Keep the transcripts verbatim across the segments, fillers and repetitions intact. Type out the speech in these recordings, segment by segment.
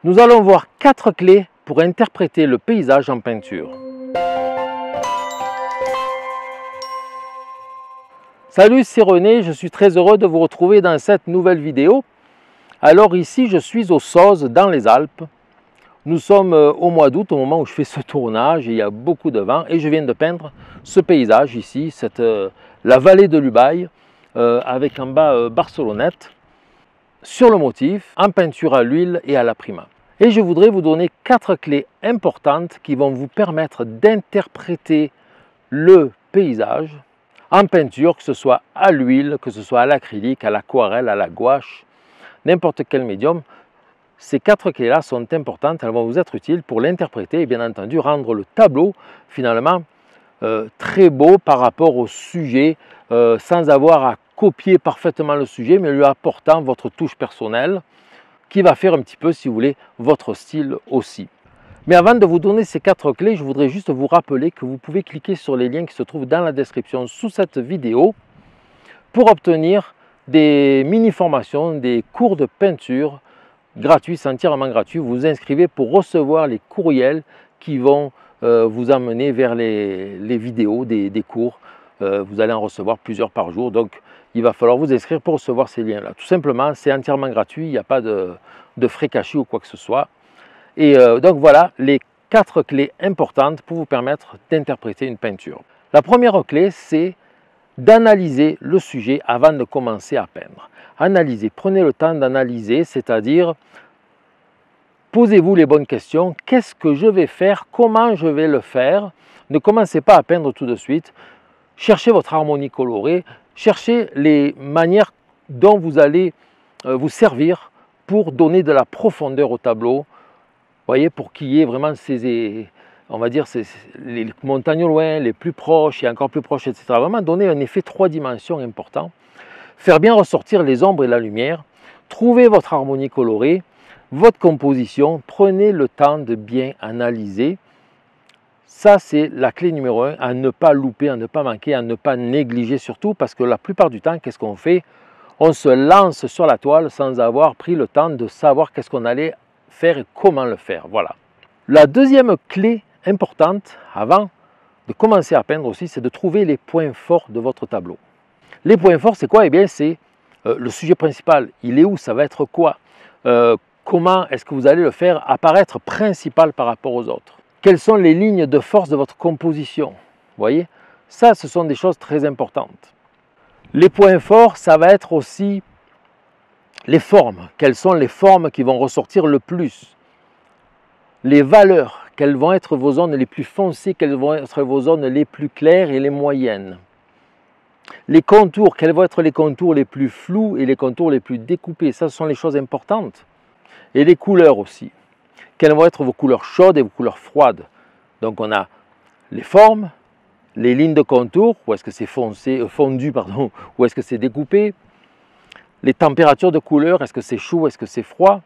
Nous allons voir quatre clés pour interpréter le paysage en peinture. Salut, c'est René, je suis très heureux de vous retrouver dans cette nouvelle vidéo. Alors ici, je suis aux Sozes, dans les Alpes. Nous sommes au mois d'août, au moment où je fais ce tournage, et il y a beaucoup de vent, et je viens de peindre ce paysage ici, cette, euh, la vallée de l'Ubaye, euh, avec en bas euh, Barcelonnette, sur le motif, en peinture à l'huile et à la prima. Et je voudrais vous donner quatre clés importantes qui vont vous permettre d'interpréter le paysage en peinture, que ce soit à l'huile, que ce soit à l'acrylique, à l'aquarelle, à la gouache, n'importe quel médium. Ces quatre clés-là sont importantes, elles vont vous être utiles pour l'interpréter et bien entendu rendre le tableau finalement euh, très beau par rapport au sujet, euh, sans avoir à copier parfaitement le sujet, mais lui apportant votre touche personnelle qui va faire un petit peu, si vous voulez, votre style aussi. Mais avant de vous donner ces quatre clés, je voudrais juste vous rappeler que vous pouvez cliquer sur les liens qui se trouvent dans la description sous cette vidéo pour obtenir des mini-formations, des cours de peinture gratuits, c'est entièrement gratuit. Vous vous inscrivez pour recevoir les courriels qui vont euh, vous amener vers les, les vidéos des, des cours. Euh, vous allez en recevoir plusieurs par jour, donc il va falloir vous inscrire pour recevoir ces liens-là. Tout simplement, c'est entièrement gratuit, il n'y a pas de, de frais cachés ou quoi que ce soit. Et euh, donc voilà les quatre clés importantes pour vous permettre d'interpréter une peinture. La première clé, c'est d'analyser le sujet avant de commencer à peindre. Analysez, prenez le temps d'analyser, c'est-à-dire posez-vous les bonnes questions. Qu'est-ce que je vais faire? Comment je vais le faire? Ne commencez pas à peindre tout de suite. Cherchez votre harmonie colorée, cherchez les manières dont vous allez euh, vous servir pour donner de la profondeur au tableau. Voyez, pour qu'il y ait vraiment ces, on va dire, ces, les montagnes au loin, les plus proches et encore plus proches, et cetera. Vraiment donner un effet trois dimensions important. Faire bien ressortir les ombres et la lumière. Trouver votre harmonie colorée, votre composition. Prenez le temps de bien analyser. Ça, c'est la clé numéro un, à ne pas louper, à ne pas manquer, à ne pas négliger surtout, parce que la plupart du temps, qu'est-ce qu'on fait? On se lance sur la toile sans avoir pris le temps de savoir qu'est-ce qu'on allait faire et comment le faire. Voilà. La deuxième clé importante, avant de commencer à peindre aussi, c'est de trouver les points forts de votre tableau. Les points forts, c'est quoi? Eh bien, c'est euh, le sujet principal. Il est où? Ça va être quoi? euh, Comment est-ce que vous allez le faire apparaître principal par rapport aux autres? Quelles sont les lignes de force de votre composition? Vous voyez? Ça, ce sont des choses très importantes. Les points forts, ça va être aussi les formes. Quelles sont les formes qui vont ressortir le plus? Les valeurs. Quelles vont être vos zones les plus foncées? Quelles vont être vos zones les plus claires et les moyennes? Les contours. Quels vont être les contours les plus flous et les contours les plus découpés? Ça, ce sont les choses importantes. Et les couleurs aussi. Quelles vont être vos couleurs chaudes et vos couleurs froides? Donc on a les formes, les lignes de contour, où est-ce que c'est foncé, euh, fondu, pardon, ou est-ce que c'est découpé? Les températures de couleur, est-ce que c'est chaud, est-ce que c'est froid?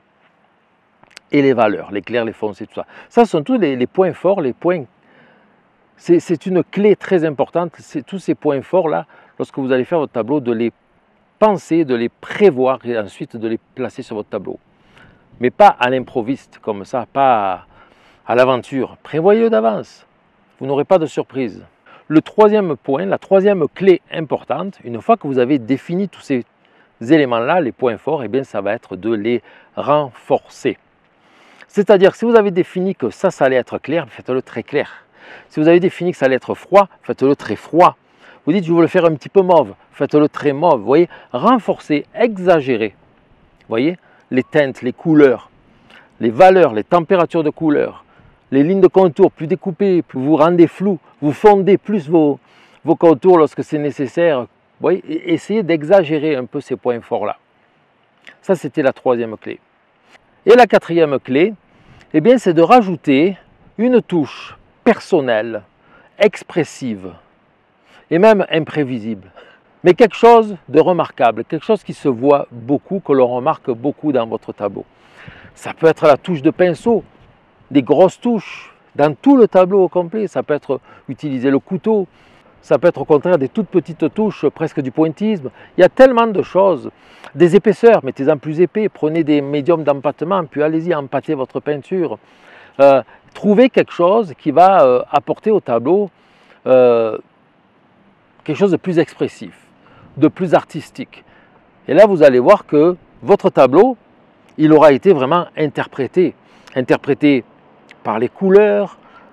Et les valeurs, les clairs, les foncés, tout ça. Ça ce sont tous les, les points forts, les points. C'est une clé très importante, tous ces points forts-là, lorsque vous allez faire votre tableau, de les penser, de les prévoir et ensuite de les placer sur votre tableau. Mais pas à l'improviste, comme ça, pas à l'aventure. Prévoyez-le d'avance, vous n'aurez pas de surprise. Le troisième point, la troisième clé importante, une fois que vous avez défini tous ces éléments-là, les points forts, eh bien, ça va être de les renforcer. C'est-à-dire, si vous avez défini que ça, ça allait être clair, faites-le très clair. Si vous avez défini que ça allait être froid, faites-le très froid. Vous dites, je veux le faire un petit peu mauve, faites-le très mauve. Vous voyez, renforcer, exagérer. Vous voyez, les teintes, les couleurs, les valeurs, les températures de couleurs, les lignes de contour plus découpées, plus vous rendez flou, vous fondez plus vos, vos contours lorsque c'est nécessaire. Vous voyez, essayez d'exagérer un peu ces points forts-là. Ça, c'était la troisième clé. Et la quatrième clé, eh bien, c'est de rajouter une touche personnelle, expressive et même imprévisible. Mais quelque chose de remarquable, quelque chose qui se voit beaucoup, que l'on remarque beaucoup dans votre tableau. Ça peut être la touche de pinceau, des grosses touches, dans tout le tableau au complet. Ça peut être utiliser le couteau, Ça peut être au contraire des toutes petites touches, presque du pointillisme. Il y a tellement de choses. Des épaisseurs, mettez-en plus épais. Prenez des médiums d'empattement, puis allez-y, empâtez votre peinture. Euh, trouvez quelque chose qui va euh, apporter au tableau euh, quelque chose de plus expressif, de plus artistique. Et là, vous allez voir que votre tableau, il aura été vraiment interprété. Interprété par les couleurs,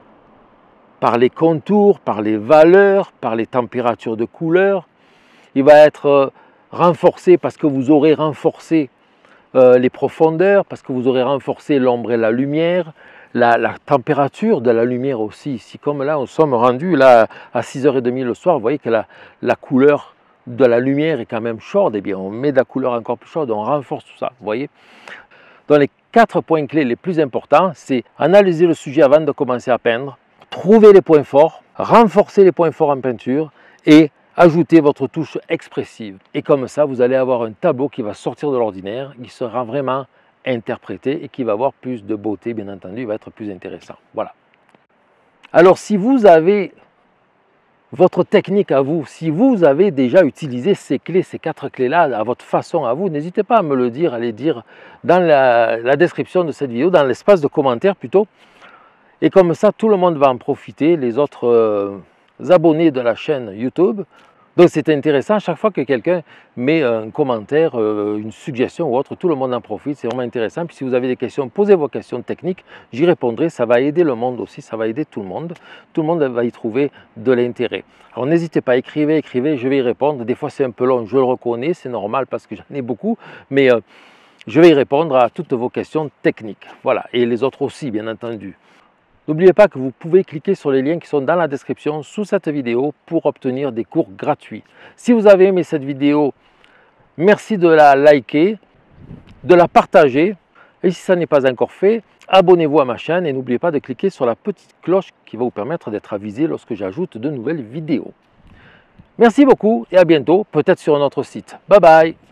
par les contours, par les valeurs, par les températures de couleurs. Il va être euh, renforcé parce que vous aurez renforcé euh, les profondeurs, parce que vous aurez renforcé l'ombre et la lumière, la, la température de la lumière aussi. Ici, comme là, nous sommes rendus là, à six heures trente le soir, vous voyez que la, la couleur de la lumière est quand même chaude. Et bien, on met de la couleur encore plus chaude, on renforce tout ça, vous voyez. Donc les quatre points clés les plus importants, c'est analyser le sujet avant de commencer à peindre, trouver les points forts, renforcer les points forts en peinture et ajouter votre touche expressive. Et comme ça, vous allez avoir un tableau qui va sortir de l'ordinaire, qui sera vraiment interprété et qui va avoir plus de beauté, bien entendu, il va être plus intéressant. Voilà. Alors, si vous avez votre technique à vous, si vous avez déjà utilisé ces clés, ces quatre clés-là à votre façon à vous, n'hésitez pas à me le dire, à les dire dans la, la description de cette vidéo, dans l'espace de commentaires plutôt. Et comme ça, tout le monde va en profiter, les autres euh, abonnés de la chaîne YouTube. Donc c'est intéressant, chaque fois que quelqu'un met un commentaire, euh, une suggestion ou autre, tout le monde en profite, c'est vraiment intéressant. Puis si vous avez des questions, posez vos questions techniques, j'y répondrai, ça va aider le monde aussi, ça va aider tout le monde. Tout le monde va y trouver de l'intérêt. Alors n'hésitez pas, écrivez, écrivez, je vais y répondre. Des fois c'est un peu long, je le reconnais, c'est normal parce que j'en ai beaucoup, mais euh, je vais y répondre à toutes vos questions techniques. Voilà, et les autres aussi, bien entendu. N'oubliez pas que vous pouvez cliquer sur les liens qui sont dans la description sous cette vidéo pour obtenir des cours gratuits. Si vous avez aimé cette vidéo, merci de la liker, de la partager. Et si ça n'est pas encore fait, abonnez-vous à ma chaîne et n'oubliez pas de cliquer sur la petite cloche qui va vous permettre d'être avisé lorsque j'ajoute de nouvelles vidéos. Merci beaucoup et à bientôt, peut-être sur notre site. Bye bye!